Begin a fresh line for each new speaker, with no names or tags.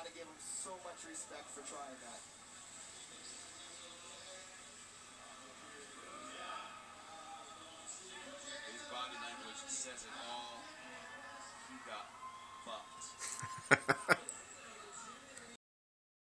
to give him so much respect for trying that.
His body language says it all. He got fucked.